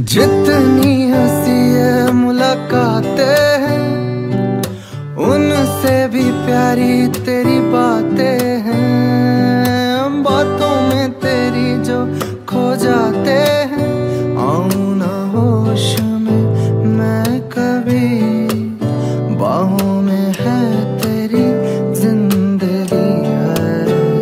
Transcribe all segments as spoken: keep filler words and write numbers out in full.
जितनी हंसी है मुलाकातें हैं, उनसे भी प्यारी तेरी बातें हैं। बातों में तेरी जो खो जाते हैं, आऊं ना होश में मैं कभी, बाहों में है तेरी जिंदगी है।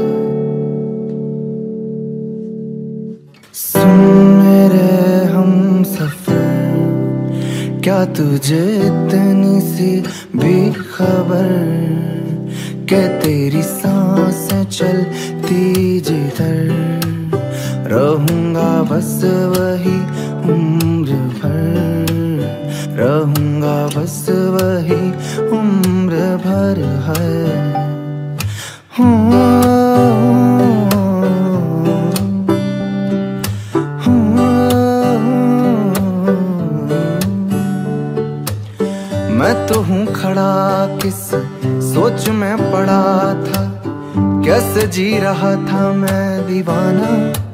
सुन मेरे हम सफर, क्या तुझे इतनी सी भी खबर के तेरी सांसें चलती जिधर, रहूंगा बस वही उम्र भर, रहूंगा बस वही उम्र भर है। हाँ मैं तो हूँ खड़ा किस सोच में पड़ा था, कैसे जी रहा था मैं दीवाना।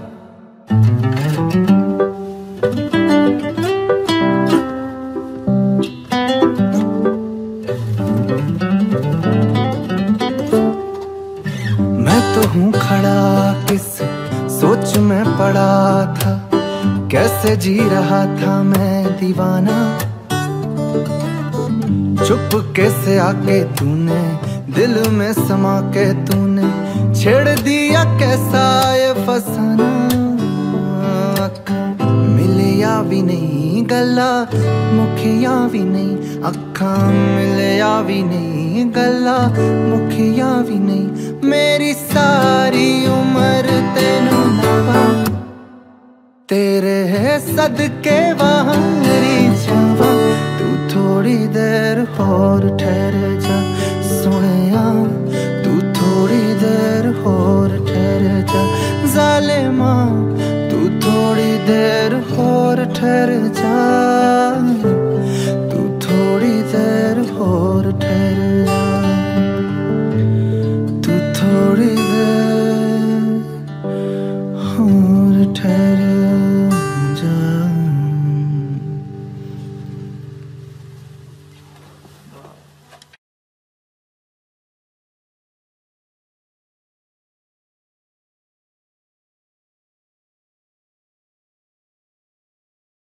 मैं तो हूँ खड़ा किस सोच में पड़ा था, कैसे जी रहा था मैं दीवाना। चुप कैसे आके तूने दिल में समा के तूने छेड़ दिया कैसा ये फसाना। मिलिया भी नहीं गला मुखिया भी नहीं, अखा मिलिया भी नहीं गला मुखिया भी नहीं। मेरी सारी उम्र तेनू नवा, तेरे है सदके वहाँ मेरी जवा। तू थोड़ी देर और ठहर जा।